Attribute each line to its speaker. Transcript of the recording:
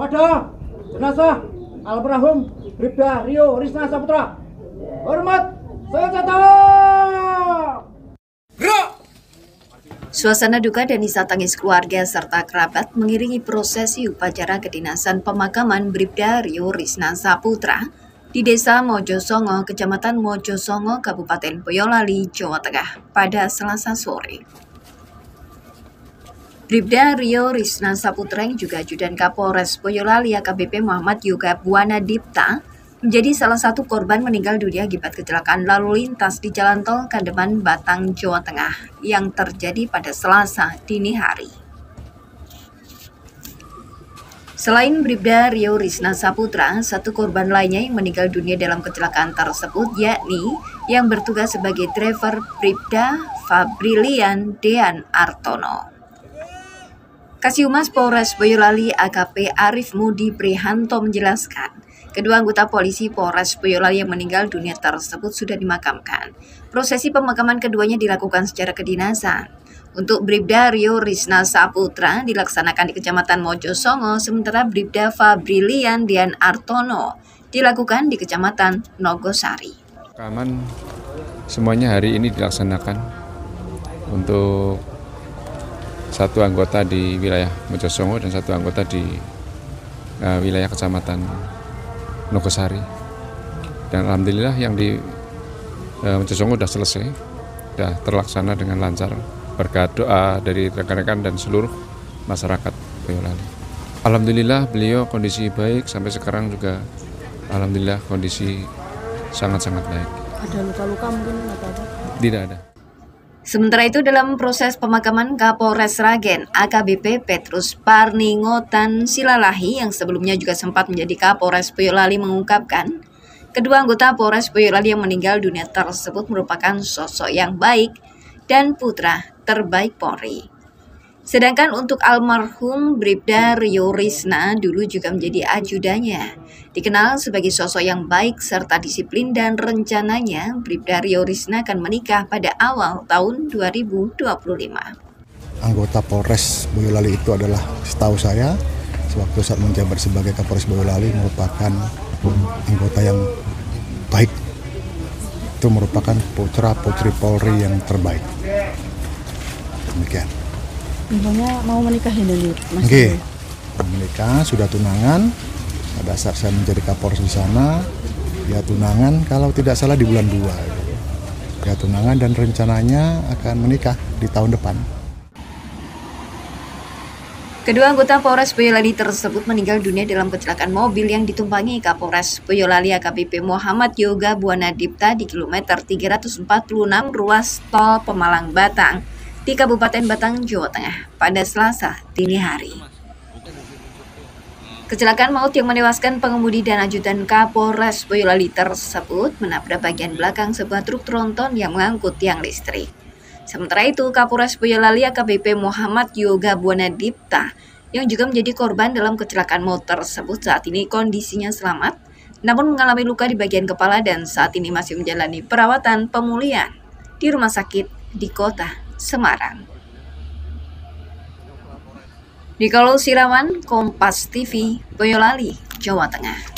Speaker 1: pada jenazah almarhum Bribda Rio Risna Saputra. Hormat senjata.
Speaker 2: Suasana duka dan isak tangis keluarga serta kerabat mengiringi prosesi upacara kedinasan pemakaman Bribda Rio Risna Saputra di Desa Mojosongo, Kecamatan Mojosongo, Kabupaten Boyolali, Jawa Tengah pada Selasa sore. Bribda Rio Risna Saputra yang juga Ajudan Kapolres Boyolali AKBP Muhammad Yoga Buana Dipta menjadi salah satu korban meninggal dunia akibat kecelakaan lalu lintas di Jalan Tol Kandeman, Batang, Jawa Tengah yang terjadi pada Selasa dini hari. Selain Bribda Rio Risna Saputra, satu korban lainnya yang meninggal dunia dalam kecelakaan tersebut yakni yang bertugas sebagai driver Bribda Fabrilian Dean Artono. Kasihumas Polres Boyolali AKP Arif Mudi Prihanto menjelaskan, kedua anggota polisi Polres Boyolali yang meninggal dunia tersebut sudah dimakamkan. Prosesi pemakaman keduanya dilakukan secara kedinasan. Untuk Bribda Rio Risna Saputra dilaksanakan di Kecamatan Mojosongo, sementara Bribda Fabrilian Dean Artono dilakukan di Kecamatan Nogosari.
Speaker 3: Pemakaman semuanya hari ini dilaksanakan untuk satu anggota di wilayah Mojosongo dan satu anggota di wilayah Kecamatan Nogosari. Dan alhamdulillah yang di Mojosongo sudah selesai, sudah terlaksana dengan lancar berkat doa dari rekan-rekan dan seluruh masyarakat Boyolali. Alhamdulillah beliau kondisi baik sampai sekarang juga, alhamdulillah kondisi sangat-sangat baik.
Speaker 4: Ada luka-luka mungkin atau apa?
Speaker 3: Tidak ada.
Speaker 2: Sementara itu dalam proses pemakaman Kapolres Sragen AKBP Petrus Parningotan Silalahi yang sebelumnya juga sempat menjadi Kapolres Boyolali mengungkapkan, kedua anggota Polres Boyolali yang meninggal dunia tersebut merupakan sosok yang baik dan putra terbaik Polri. Sedangkan untuk almarhum Bribda Rio Risna dulu juga menjadi ajudannya. Dikenal sebagai sosok yang baik serta disiplin dan rencananya Bribda Rio Risna akan menikah pada awal tahun 2025.
Speaker 5: Anggota Polres Boyolali itu adalah, setahu saya, sewaktu saat menjabat sebagai Kapolres Boyolali merupakan anggota yang baik. Itu merupakan putra-putri Polri yang terbaik. Demikian.
Speaker 4: Infonya mau menikah ini, Mas?
Speaker 5: Oke, menikah, sudah tunangan. Pada saat saya menjadi Kapolres di sana, dia tunangan kalau tidak salah di bulan 2. Dia tunangan dan rencananya akan menikah di tahun depan.
Speaker 2: Kedua anggota Polres Boyolali tersebut meninggal dunia dalam kecelakaan mobil yang ditumpangi Kapolres Boyolali AKBP Muhammad Yoga Buana Dipta di kilometer 346 ruas tol Pemalang Batang di Kabupaten Batang, Jawa Tengah pada Selasa dini hari. Kecelakaan maut yang menewaskan pengemudi dan ajudan Kapolres Boyolali tersebut menabrak bagian belakang sebuah truk tronton yang mengangkut tiang listrik. Sementara itu, Kapolres Boyolali AKBP Muhammad Yoga Buana Dipta yang juga menjadi korban dalam kecelakaan maut tersebut saat ini kondisinya selamat, namun mengalami luka di bagian kepala dan saat ini masih menjalani perawatan pemulihan di rumah sakit di kota Semarang. Nikolo Sirawan, Kompas TV, Boyolali, Jawa Tengah.